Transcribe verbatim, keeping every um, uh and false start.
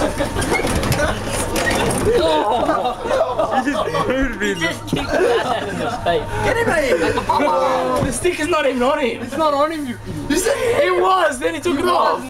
Oh. You just booed me. You just kicked that out of his face. Get him out of here! Oh, the sticker's not even on him. It's not on him, you It was, then he took it off.